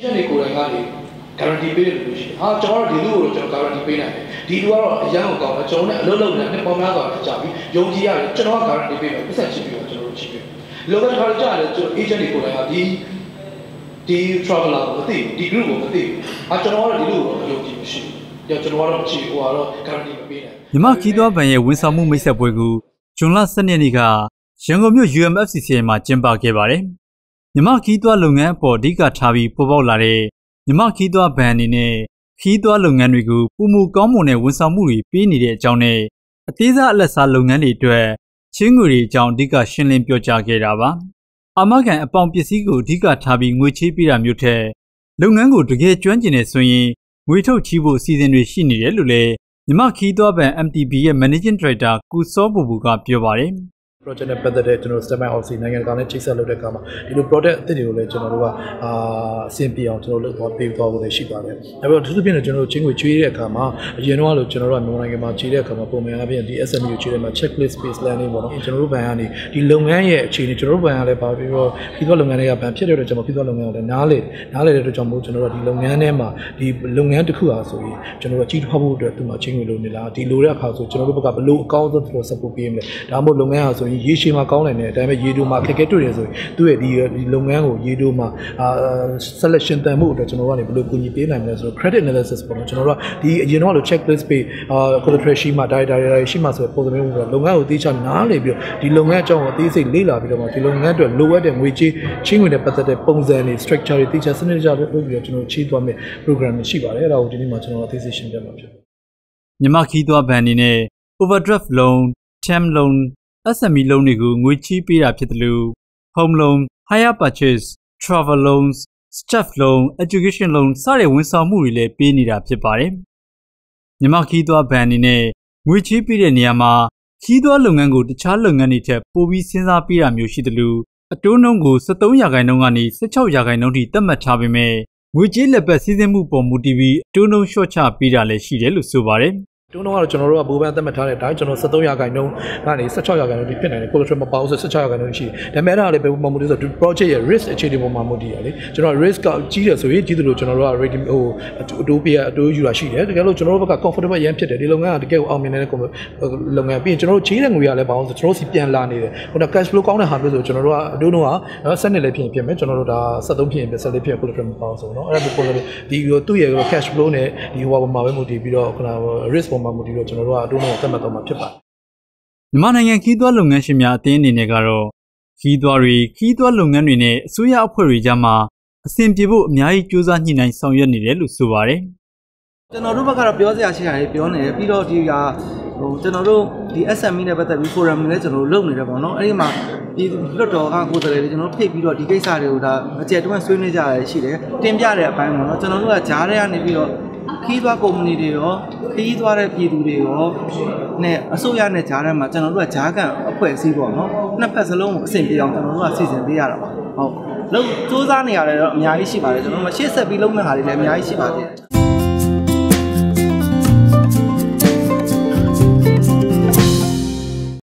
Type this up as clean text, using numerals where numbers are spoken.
agent တွေကိုလည်းguarantee ပေးတယ်လို့ရှိရင်ကျွန်တော်တို့ဒီလူကိုကျွန်တော် guarantee ပေးနိုင်တယ်ဒီလူကတော့အရန်ကိုကောင်းတယ်ကျွန်တော်နဲ့အလုပ်လုပ်နေတဲ့ပေါင်းများစွာဖြစ်ကြပြီယုံကြည်ရတယ်ကျွန်တော်က guarantee ပေးမယ်ပတ်သက်ချစ်ပြီးတော့ကျွန်တော်တို့ချစ်ပြီးလောကတစ်ခါကြာတယ်ကျွန်တော် agent တွေကိုလည်းဒီ traveler ကိုမသိဒီ group ကိုမသိကျွန်တော်ကတော့ဒီလူကိုယုံကြည်မရှိဘူးကျွန်တော်ကတော့ချစ်ဟိုကတော့ guarantee မပေးနိုင်မြန်မာခီးသွွားဘဏ်ရဲ့ဝန်ဆောင်မှုမိတ်ဆက်ပွဲကိုဇွန်လ12ရက်နေ့ကရန်ကုန်မြို့ UMFCCI မှာကျင်းပခဲ့ပါတယ်မြန်မာခီးသွွားလုပ်ငန်းအပေါ်အဓိကထားပြီးပေါ်ပေါက်လာတဲ့မြန်မာခီးသွွားဘဏ်အနေနဲ့ခီးသွွားလုပ်ငန်းတွေကိုပုံမူကောင်းမွန်တဲ့ဝန်ဆောင်မှုတွေပေးနေတဲ့အကြောင်းနဲ့အသေးစားအလတ်စားလုပ်ငန်းတွေအတွက်ချင်းငွေတွေအကြောင်းအဓိကရှင်းလင်းပြောကြားခဲ့တာပါအာမခံအပေါင်ပစ္စည်းကိုအဓိကထားပြီးငွေချေးပေးတာမျိုးထက်လုပ်ငန်းကိုတကယ်ကျွမ်းကျင်နေဆိုရင်ငွေထုတ်ချီးဖို့အစီအစဉ်တွေရှိနေတယ်လို့လည်းမြန်မာခီးသွွားဘဏ် MTB ရဲ့ Managing Director ကုစောပူပူကပြောပါတယ် project နဲ့ပတ်သက်တဲ့ကျွန်တော် step by step နိုင်ငံတကာနဲ့ချိတ်ဆက်လုပ်တဲ့အခါမှာဒီလို product အသစ်တွေကိုလည်းကျွန်တော်တို့ကအဆင်ပြေအောင်ကျွန်တော်လုပ်သွားပေးသွားဖို့လည်းရှိပါတယ်။ဒါပေမဲ့သူတို့ပြင်ကျွန်တော်တို့ချင်းကိုချွေးတဲ့အခါမှာအရင်တော့လို့ကျွန်တော်တို့ကမြန်မာနိုင်ငံမှာချေးတဲ့အခါမှာပုံမှန်အားဖြင့်ဒီ SME ကိုချေးတဲ့မှာ checklist based learning ပေါ့နော်။ကျွန်တော်တို့ဘဏ်ကနေဒီလုပ်ငန်းရဲ့အခြေအနေကျွန်တော်တို့ဘဏ်ကလည်းပါပြီးတော့ခီးသွွားလုပ်ငန်းတွေကဘဏ်ဖြစ်တဲ့အတွက်ကျွန်တော်ခီးသွွားလုပ်ငန်းကိုလည်းနားလေတဲ့အတွက်ကြောင့်မို့ကျွန်တော်တို့ဒီလုပ်ငန်းထဲမှာဒီလုပ်ငန်းတစ်ခုအားဆိုရင်ကျွန်တော်တို့ကြီးထွားဖို့အတွက်သူ့မှာချင်းကိုလိုနေလားဒီလိုတဲ့အခါဆိုကျွန်တော်တို့ဘက်ကဘလို့အကောင်းဆုံးသူတို့ support ပေးမလဲ။ဒါမှမဟုတ်လုပ်ငန်းအားဆိုရင်ရေရှည်မှာကောင်းတယ်ဒါပေမဲ့ရေတိုမှာခက်ခဲတွေ့တယ်ဆိုရင်သူ့ရဲ့ဒီလုပ်ငန်းကိုရေတိုမှာselection တန်ဖို့အတွက်ကျွန်တော်ကနေဘယ်လိုကူညီပေးနိုင်မလဲဆိုတော့ credit analysis ပေါ့နော်ကျွန်တော်တို့ကဒီအရင်တော့လို့ checklist ပေးcollateral ရှိမှ data ရှိမှဆိုပုံစံမျိုးလုပ်ငန်းကိုသိချနားလေပြီးဒီလုပ်ငန်းအကြောင်းကိုအသေးစိတ်လေ့လာပြီးတော့မှဒီလုပ်ငန်းအတွက်လိုအပ်တဲ့ငွေကြေးချင်းငွေနဲ့ပတ်သက်တဲ့ပုံစံတွေ structure တွေသိချစနစ်ကြလုပ်ပြီးတော့ကျွန်တော်ချေးသွားမယ် program တွေရှိပါတယ်အဲ့ဒါကိုဒီနေ့မှာကျွန်တော်အသေးစိတ်ရှင်းပြမှာဖြစ်ပါတယ်မြန်မာခီးသွွားဘဏ်အနေနဲ့ overdraft loan, term loan SME လုံးတွေကိုငွေချေးပေးတာဖြစ်တယ်လို့ home loan, hire purchase, travel loans, staff loan, education loan စတဲ့ဝန်ဆောင်မှုတွေလည်းပေးနေတာဖြစ်ပါတယ်။မြန်မာခီးသွွားဘဏ်အနေနဲ့ငွေချေးပေးတဲ့နေရာမှာခီးသွွားလုပ်ငန်းကိုတခြားလုပ်ငန်းတွေထက်ပိုပြီးစဉ်းစားပေးတာမျိုးရှိတယ်လို့အတိုးနှုန်းကို73%ကနေ16%ထိသတ်မှတ်ထားပေမဲ့ငွေကြေးလက်ပတ်စီးဆင်းမှုပေါ်မူတည်ပြီးအတိုးနှုန်းလျှော့ချပေးတာလည်းရှိတယ်လို့ဆိုပါတယ်။တုံးတော့ကျွန်တော်တို့ကဘိုးဘန်းသတ်မှတ်ထားတဲ့အတိုင်းကျွန်တော်73%ကနေ16%ထိဖြစ်နိုင်တယ် collateral မပေါင်းဆို16%ရှိတယ်ဒါပေမဲ့အဲ့ဒါလည်းဘယ်ပုံမှန်မူတည်ဆို project ရဲ့ risk အခြေအနေပေါ်မှာမူတည်ရလေကျွန်တော် risk ကကြီးတယ်ဆိုရင်ကြီးတယ်လို့ကျွန်တော်တို့က rating ဟိုအတိုးပေးအတိုးယူတာရှိတယ်တကယ်လို့ကျွန်တော်တို့ဘက်က comfortable ရမ်းဖြစ်တယ်ဒီလုပ်ငန်းကတကယ်ကိုအောင်မြင်နေတဲ့လုပ်ငန်းပြီးရင်ကျွန်တော်တို့ချေးတဲ့ငွေရလည်းပေါင်းဆိုကျွန်တော်တို့စီပြန်လာနေတယ်ဟို cash flow ကောင်းတဲ့ဟာမျိုးဆိုကျွန်တော်တို့ကအတိုးနှုန်းက7နှစ်လည်းဖြစ်မယ်ကျွန်တော်တို့ဒါ73ဖြစ်ရင်14ဖြစ် collateral မပေါင်းဆိုတော့အဲ့ဒါပုံစံဒီသူ့ရဲ့ cash flow နဲ့ဒီဟိုပေါ်မှာပဲမူတည်ပြီးတော့ခုန risk ပေါ်မှာမူတည်တော့ကျွန်တော်တို့အတိုးနှုန်းကိုသတ်မှတ်တော့မှာဖြစ်ပါတယ်။မြန်မာနိုင်ငံခီးသွွားလုပ်ငန်းရှင်များအသင်းအနေနဲ့ကတော့ခီးသွွားလုပ်ငန်းတွေနဲ့အစိုးရအဖွဲ့တွေကြားမှာအဆင်ပြေဖို့အများကြီးစူးစမ်းညှိနှိုင်းဆောင်ရွက်နေတယ်လို့ဆိုပါတယ်။ကျွန်တော်တို့ဘက်ကတော့ပြောစရာရှိတာတွေပြောနေတယ်ပြီးတော့ဒီကကျွန်တော်တို့ဒီ SME နဲ့ပတ်သက်ပြီး forum တွေလည်းကျွန်တော်တို့လုပ်နေတယ်ပေါ့နော်။အဲ့ဒီမှာဒီလွတ်တော်ကကိုယ်စားလှယ်တွေကျွန်တော်တို့ဖိတ်ပြီးတော့ဒီကိစ္စတွေကိုဒါအကျယ်တွန်းဆွေးနွေးကြရရှိတယ်။တင်ပြတဲ့အပိုင်းပေါ့နော်။ကျွန်တော်တို့ကဂျားထဲကနေပြီးတော့ခီးသွွားကုမ္ပဏီတွေရောခီးသွွားတဲ့ပြည်သူတွေရောနဲ့အစိုးရနဲ့ဂျားထဲမှာကျွန်တော်တို့ကဂျားကန်အဖွဲ့အစည်းပေါ့နော်နှစ်ဖက်စလုံးကိုအဆင်ပြေအောင်ကျွန်တော်တို့ကစီစဉ်ပေးရတာပါဟုတ်လို့စူးစမ်းနေရတယ်တော့အများကြီးရှိပါတယ်ကျွန်တော်တို့ရှေ့ဆက်ပြီးလုပ်မယ့်ဟာတွေလည်းအများကြီးရှိပါသေးတယ်